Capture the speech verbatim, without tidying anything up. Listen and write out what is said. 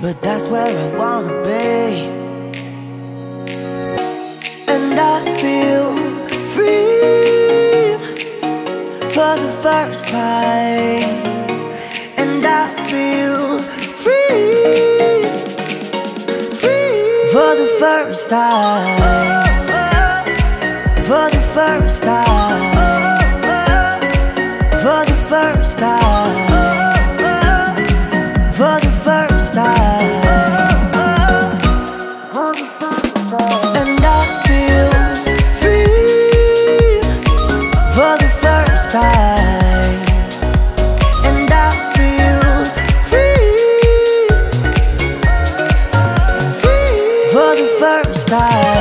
but that's where I wanna be. And I feel free for the first time. And I feel free, free for the first time. For the first time. For the first time. For the first time. And I feel free for the first time. And I feel free, free for the first time.